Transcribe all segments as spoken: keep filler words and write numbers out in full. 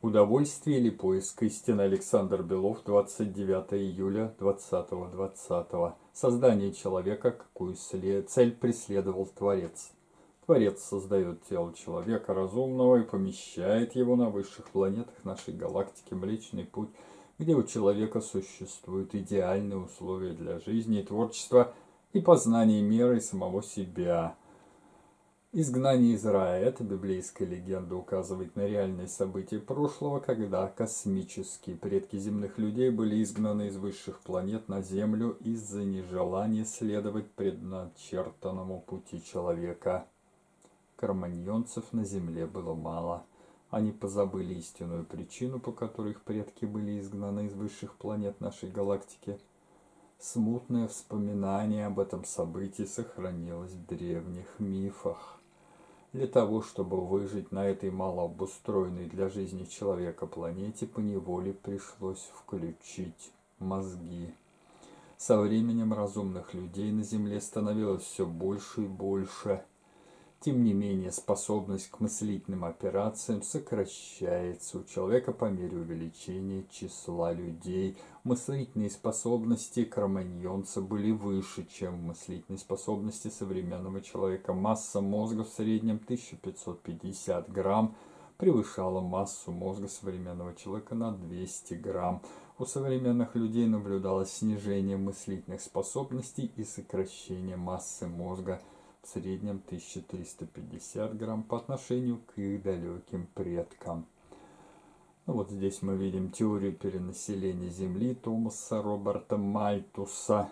Удовольствие или поиск? Истина. Александр Белов. двадцать девятое июля двадцатого двадцатого. Создание человека. Какую цель преследовал Творец? Творец создает тело человека разумного и помещает его на высших планетах нашей галактики Млечный Путь, где у человека существуют идеальные условия для жизни и творчества и познания мира и самого себя. Изгнание из рая. Эта библейская легенда указывает на реальные события прошлого, когда космические предки земных людей были изгнаны из высших планет на Землю из-за нежелания следовать предначертанному пути человека. Кроманьонцев на Земле было мало. Они позабыли истинную причину, по которой их предки были изгнаны из высших планет нашей галактики. Смутное вспоминание об этом событии сохранилось в древних мифах. Для того, чтобы выжить на этой малообустроенной для жизни человека планете, поневоле пришлось включить мозги. Со временем разумных людей на Земле становилось все больше и больше. Тем не менее, способность к мыслительным операциям сокращается у человека по мере увеличения числа людей. Мыслительные способности кроманьонца были выше, чем мыслительные способности современного человека. Масса мозга в среднем тысяча пятьсот пятьдесят грамм превышала массу мозга современного человека на двести грамм. У современных людей наблюдалось снижение мыслительных способностей и сокращение массы мозга в среднем тысяча триста пятьдесят грамм по отношению к их далеким предкам. Ну, вот здесь мы видим теорию перенаселения Земли Томаса Роберта Мальтуса.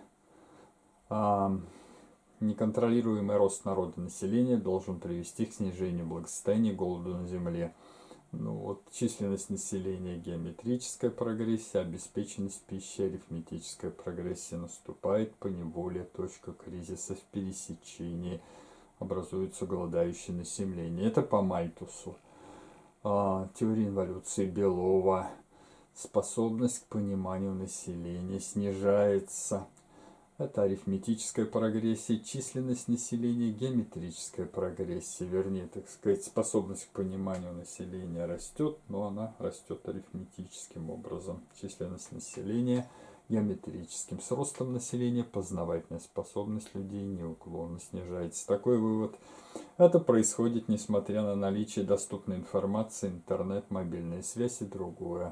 А, неконтролируемый рост народонаселения должен привести к снижению благосостояния и голоду на Земле. Ну, вот численность населения, геометрическая прогрессия, обеспеченность пищей, арифметическая прогрессия. Наступает поневоле точка кризиса в пересечении, образуется голодающее население. Это по Мальтусу. А, теория эволюции Белова. Способность к пониманию населения снижается. Это арифметическая прогрессия, численность населения, геометрическая прогрессия, вернее, так сказать, способность к пониманию населения растет, но она растет арифметическим образом. Численность населения геометрическим. С ростом населения познавательная способность людей неуклонно снижается. Такой вывод. Это происходит несмотря на наличие доступной информации, интернет, мобильная связь и другое.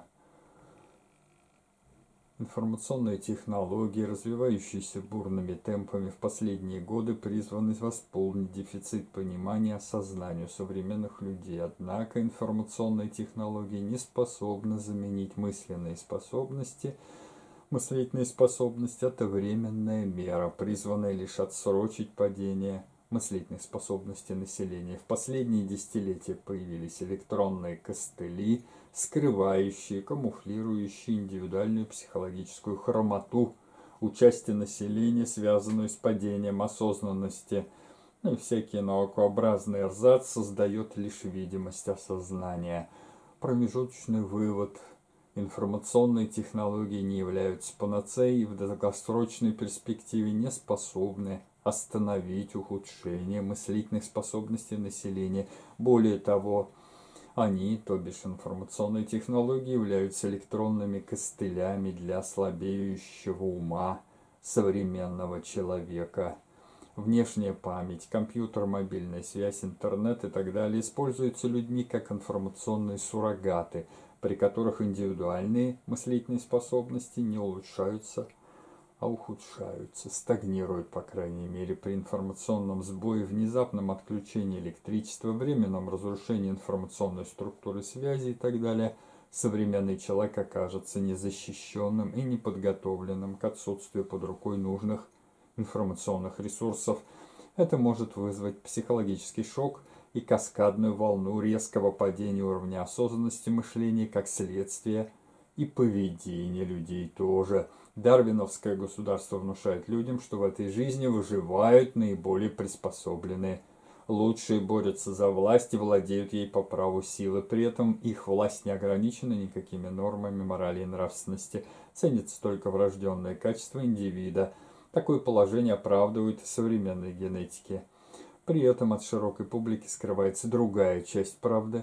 Информационные технологии, развивающиеся бурными темпами в последние годы, призваны восполнить дефицит понимания и осознания у современных людей. Однако информационные технологии не способны заменить мысленные способности. Мыслительные способности – это временная мера, призванная лишь отсрочить падение мыслительных способностей населения. В последние десятилетия появились электронные костыли, скрывающие, камуфлирующие индивидуальную психологическую хромоту, участие населения, связанную с падением осознанности. Ну и всякий наукообразный эрзац создает лишь видимость осознания. Промежуточный вывод. Информационные технологии не являются панацеей и в долгосрочной перспективе не способны остановить ухудшение мыслительных способностей населения. Более того, они, то бишь информационные технологии, являются электронными костылями для слабеющего ума современного человека. Внешняя память, компьютер, мобильная связь, интернет и так далее используются людьми как информационные суррогаты, при которых индивидуальные мыслительные способности не улучшаются, а ухудшаются, стагнируют, по крайней мере, при информационном сбое, внезапном отключении электричества, временном разрушении информационной структуры связи и так далее. Современный человек окажется незащищенным и неподготовленным к отсутствию под рукой нужных информационных ресурсов. Это может вызвать психологический шок и каскадную волну резкого падения уровня осознанности мышления как следствие и поведения людей тоже. Дарвиновское государство внушает людям, что в этой жизни выживают наиболее приспособленные. Лучшие борются за власть и владеют ей по праву силы. При этом их власть не ограничена никакими нормами морали и нравственности. Ценится только врожденное качество индивида. Такое положение оправдывает современной генетики. При этом от широкой публики скрывается другая часть правды.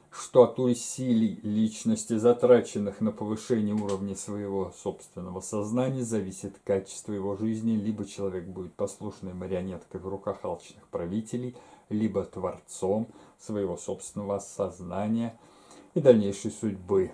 что от усилий личности, затраченных на повышение уровня своего собственного сознания, зависит качество его жизни. Либо человек будет послушной марионеткой в руках алчных правителей, либо творцом своего собственного сознания и дальнейшей судьбы.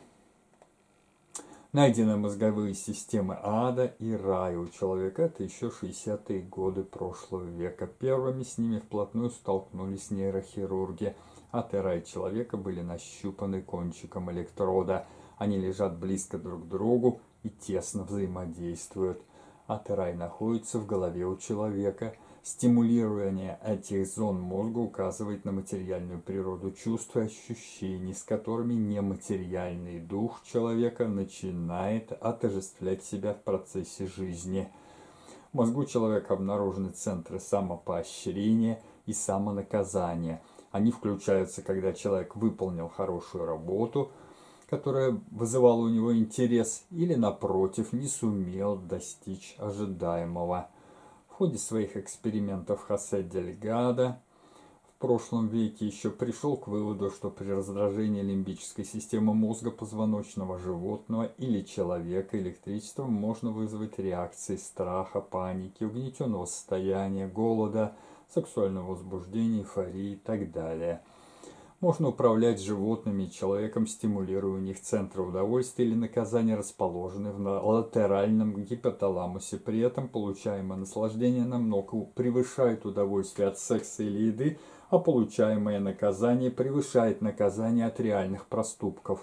Найдены мозговые системы ада и рая у человека. Это еще шестидесятые годы прошлого века. Первыми с ними вплотную столкнулись нейрохирурги. Ад и рай человека были нащупаны кончиком электрода. Они лежат близко друг к другу и тесно взаимодействуют. Ад и рай находятся в голове у человека. Стимулирование этих зон мозга указывает на материальную природу чувств и ощущений, с которыми нематериальный дух человека начинает отождествлять себя в процессе жизни. В мозгу человека обнаружены центры самопоощрения и самонаказания. Они включаются, когда человек выполнил хорошую работу, которая вызывала у него интерес, или, напротив, не сумел достичь ожидаемого. В ходе своих экспериментов Хосе Дельгадо в прошлом веке еще пришел к выводу, что при раздражении лимбической системы мозга позвоночного животного или человека электричеством можно вызвать реакции страха, паники, угнетенного состояния, голода, сексуального возбуждения, эйфории и так далее. Можно управлять животными и человеком, стимулируя у них центры удовольствия или наказания, расположенные в латеральном гипоталамусе. При этом получаемое наслаждение намного превышает удовольствие от секса или еды, а получаемое наказание превышает наказание от реальных проступков.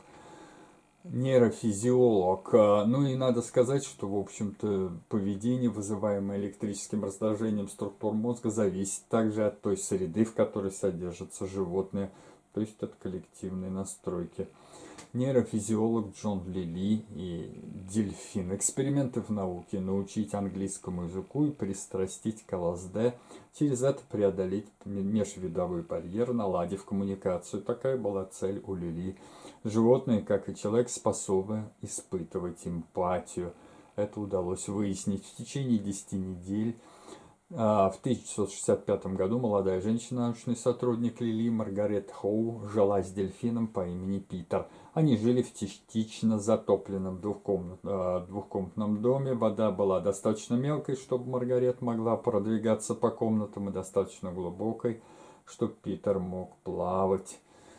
Нейрофизиолог. Ну и надо сказать, что, в общем-то, поведение, вызываемое электрическим раздражением структур мозга, зависит также от той среды, в которой содержатся животные, то есть от коллективной настройки. Нейрофизиолог Джон Лили и дельфин. Эксперименты в науке. Научить английскому языку и пристрастить к ЛСД. Через это преодолеть межвидовой барьер, наладив коммуникацию. Такая была цель у Лили. Животные, как и человек, способны испытывать эмпатию. Это удалось выяснить в течение десяти недель. В тысяча девятьсот шестьдесят пятом году молодая женщина, научный сотрудник Лили, Маргарет Хоу, жила с дельфином по имени Питер. Они жили в частично затопленном двухкомнат, двухкомнатном доме. Вода была достаточно мелкой, чтобы Маргарет могла продвигаться по комнатам, и достаточно глубокой, чтобы Питер мог плавать.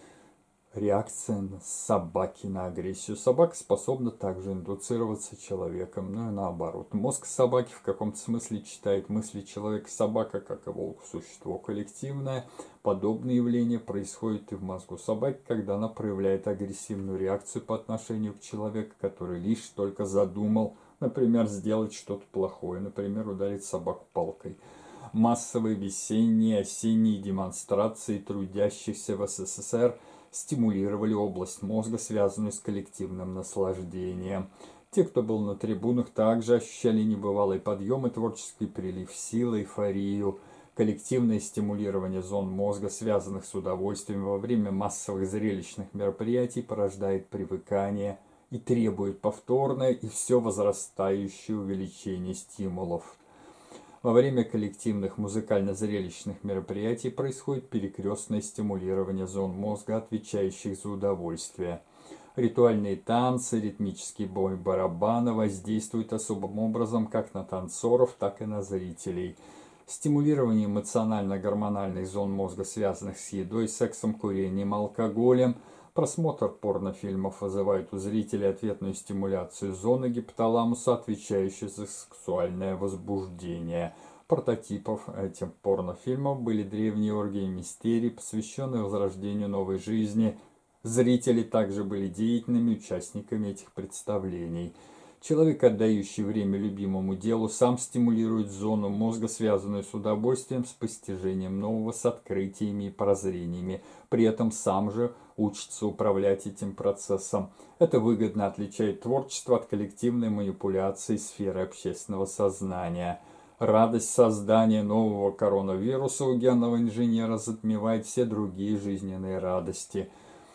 Реакция собаки на агрессию. Собака способна также индуцироваться человеком, но и наоборот. Мозг собаки в каком-то смысле читает мысли человека. Собака, как и волк, существо коллективное. Подобное явление происходит и в мозгу собаки, когда она проявляет агрессивную реакцию по отношению к человеку, который лишь только задумал, например, сделать что-то плохое, например, ударить собаку палкой. Массовые весенние, осенние демонстрации трудящихся в СССР стимулировали область мозга, связанную с коллективным наслаждением. Те, кто был на трибунах, также ощущали небывалый подъем и творческий прилив силы, эйфорию. Коллективное стимулирование зон мозга, связанных с удовольствием во время массовых зрелищных мероприятий, порождает привыкание и требует повторное и все возрастающее увеличение стимулов. Во время коллективных музыкально-зрелищных мероприятий происходит перекрестное стимулирование зон мозга, отвечающих за удовольствие. Ритуальные танцы, ритмический бой барабана воздействуют особым образом как на танцоров, так и на зрителей. Стимулирование эмоционально-гормональных зон мозга, связанных с едой, сексом, курением, алкоголем. Просмотр порнофильмов вызывает у зрителей ответную стимуляцию зоны гипоталамуса, отвечающей за сексуальное возбуждение. Прототипов этих порнофильмов были древние оргии мистерий, посвященные возрождению новой жизни. Зрители также были деятельными участниками этих представлений. Человек, отдающий время любимому делу, сам стимулирует зону мозга, связанную с удовольствием, с постижением нового, с открытиями и прозрениями. При этом сам же учится управлять этим процессом. Это выгодно отличает творчество от коллективной манипуляции сферы общественного сознания. Радость создания нового коронавируса у генного инженера затмевает все другие жизненные радости.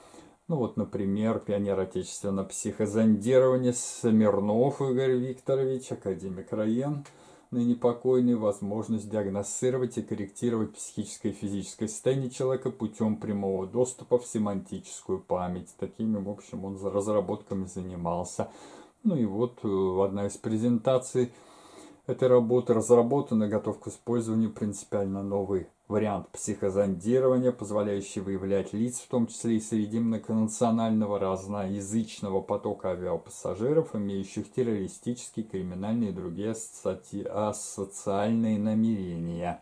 Ну вот, например, пионер отечественного психозондирования Смирнов Игорь Викторович, академик РАЕН, ныне покойный, возможность диагностировать и корректировать психическое и физическое состояние человека путем прямого доступа в семантическую память. Такими, в общем, он за разработками занимался. Ну и вот одна из презентаций этой работы: разработан и готов к использованию принципиально новый вариант психозондирования, позволяющий выявлять лиц, в том числе и среди многонационального разноязычного потока авиапассажиров, имеющих террористические, криминальные и другие асоци... асоциальные намерения.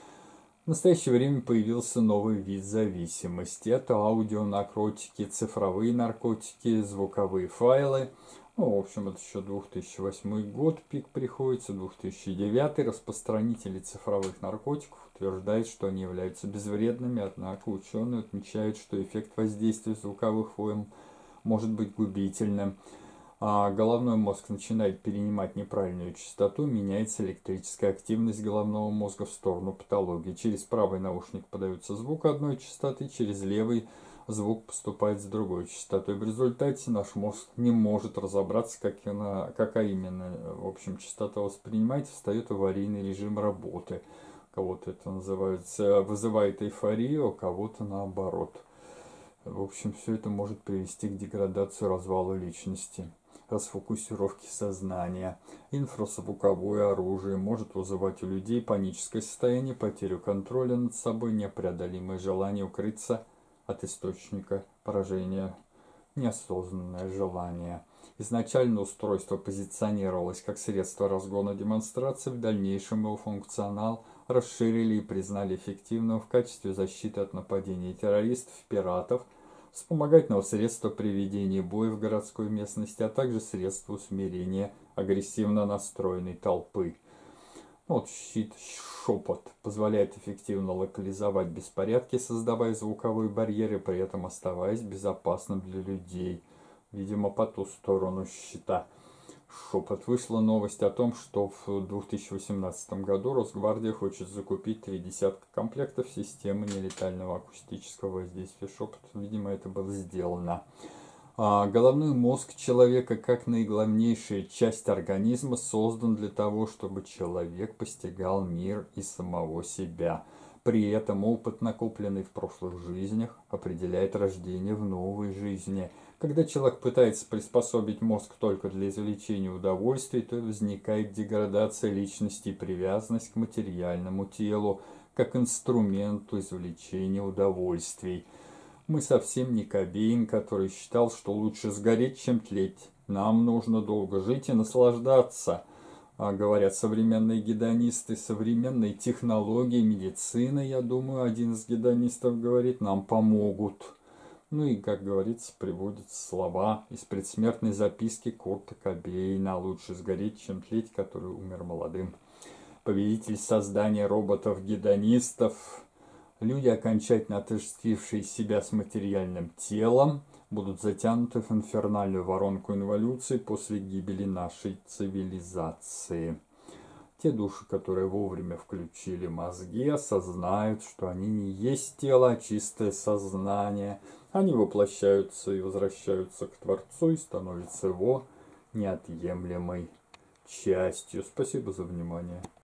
В настоящее время появился новый вид зависимости. Это аудионаркотики, цифровые наркотики, звуковые файлы. Ну, в общем, это еще две тысячи восьмой год пик приходится, две тысячи девятый. Распространители цифровых наркотиков утверждают, что они являются безвредными, однако ученые отмечают, что эффект воздействия звуковых волн может быть губительным. А головной мозг начинает перенимать неправильную частоту, меняется электрическая активность головного мозга в сторону патологии. Через правый наушник подается звук одной частоты, через левый звук поступает с другой частотой. В результате наш мозг не может разобраться, как она, какая именно, в общем, частота воспринимается, встает аварийный режим работы. У кого-то это называется, вызывает эйфорию, а у кого-то наоборот. В общем, все это может привести к деградации, развалу личности, расфокусировке сознания. Инфразвуковое оружие может вызывать у людей паническое состояние, потерю контроля над собой, непреодолимое желание укрыться от источника поражения, неосознанное желание. Изначально устройство позиционировалось как средство разгона демонстрации, в дальнейшем его функционал расширили и признали эффективным в качестве защиты от нападений террористов, пиратов, вспомогательного средства при ведении боя в городской местности, а также средства усмирения агрессивно настроенной толпы. Вот щит шепот позволяет эффективно локализовать беспорядки, создавая звуковые барьеры, при этом оставаясь безопасным для людей. Видимо, по ту сторону щита шепот. Вышла новость о том, что в две тысячи восемнадцатом году Росгвардия хочет закупить три десятка комплектов системы нелетального акустического воздействия шепот. Видимо, это было сделано. А головной мозг человека, как наиглавнейшая часть организма, создан для того, чтобы человек постигал мир и самого себя. При этом опыт, накопленный в прошлых жизнях, определяет рождение в новой жизни. Когда человек пытается приспособить мозг только для извлечения удовольствий, то возникает деградация личности и привязанность к материальному телу, как инструменту извлечения удовольствий. Мы совсем не Кобейн, который считал, что лучше сгореть, чем тлеть. Нам нужно долго жить и наслаждаться. А говорят современные гедонисты, современные технологии, медицина, я думаю, один из гедонистов говорит, нам помогут. Ну и, как говорится, приводятся слова из предсмертной записки Курта Кобейна: лучше сгореть, чем тлеть, который умер молодым. Победитель создания роботов-гедонистов. Люди, окончательно отождествившие себя с материальным телом, будут затянуты в инфернальную воронку инволюции после гибели нашей цивилизации. Те души, которые вовремя включили мозги, осознают, что они не есть тело, а чистое сознание. Они воплощаются и возвращаются к Творцу и становятся его неотъемлемой частью. Спасибо за внимание.